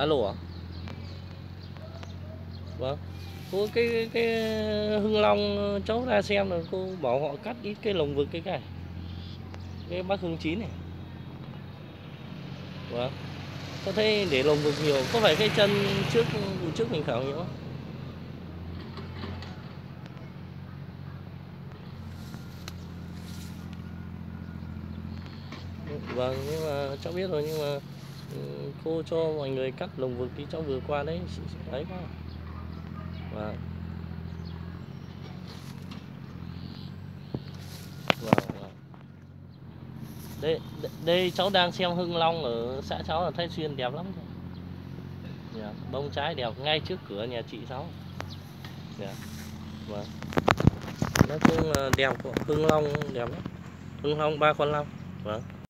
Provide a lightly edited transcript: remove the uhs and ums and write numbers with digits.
Alo ạ. Vâng. Cô cái Hưng Long cháu ra xem rồi cô bảo họ cắt ít cái lồng vực cái bác Hưng Chín này. Vâng. Có thấy để lồng vực nhiều, có phải cái chân trước vụ trước mình khảo nhiều không? Vâng, nhưng mà cháu biết rồi, nhưng mà cô cho mọi người cắt lồng vực thì cháu vừa qua đấy đấy quá. Vâng. Vâng, vâng. Đây cháu đang xem Hưng Long ở xã cháu là Thái Xuyên đẹp lắm. Dạ, bông trái đẹp ngay trước cửa nhà chị cháu. Dạ. Vâng. Nói chung là đẹp của Hưng Long đẹp lắm. Hưng Long 3 con long. Vâng.